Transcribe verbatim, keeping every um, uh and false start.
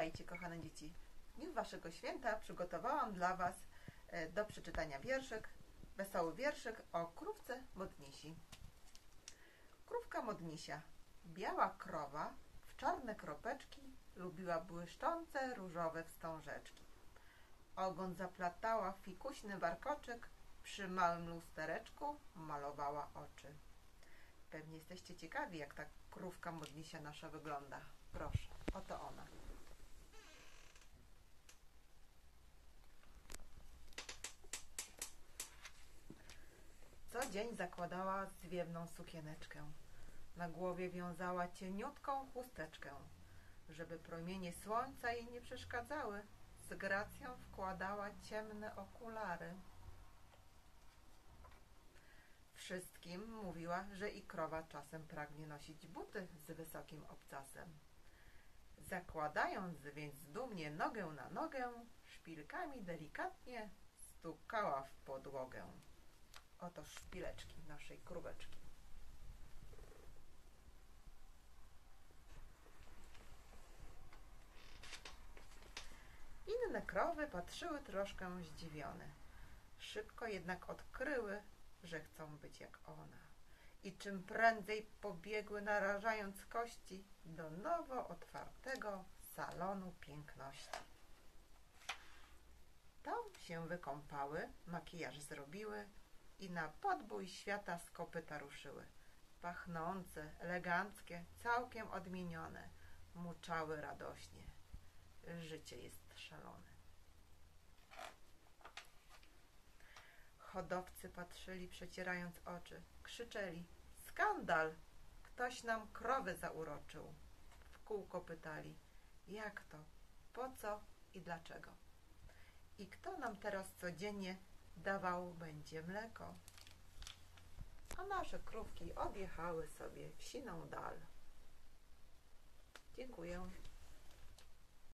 Witajcie, kochane dzieci. W dniu Waszego święta przygotowałam dla Was do przeczytania wierszyk, wesoły wierszyk o krówce Modnisi. Krówka Modnisia, biała krowa, w czarne kropeczki lubiła błyszczące różowe wstążeczki. Ogon zaplatała fikuśny warkoczyk, przy małym lustereczku malowała oczy. Pewnie jesteście ciekawi, jak ta krówka Modnisia nasza wygląda. Proszę, oto ona. Co dzień zakładała zwiewną sukieneczkę. Na głowie wiązała cieniutką chusteczkę. Żeby promienie słońca jej nie przeszkadzały, z gracją wkładała ciemne okulary. Wszystkim mówiła, że i krowa czasem pragnie nosić buty z wysokim obcasem. Zakładając więc dumnie nogę na nogę, szpilkami delikatnie stukała w podłogę. Oto szpileczki naszej króweczki. Inne krowy patrzyły troszkę zdziwione. Szybko jednak odkryły, że chcą być jak ona. I czym prędzej pobiegły, narażając kości, do nowo otwartego salonu piękności. Tam się wykąpały, makijaż zrobiły i na podbój świata z kopyta ruszyły. Pachnące, eleganckie, całkiem odmienione, muczały radośnie. Życie jest szalone. Hodowcy patrzyli, przecierając oczy. Krzyczeli: skandal! Ktoś nam krowy zauroczył. W kółko pytali: jak to? Po co i dlaczego? I kto nam teraz codziennie dawał będzie mleko? A nasze krówki odjechały sobie w siną dal. Dziękuję.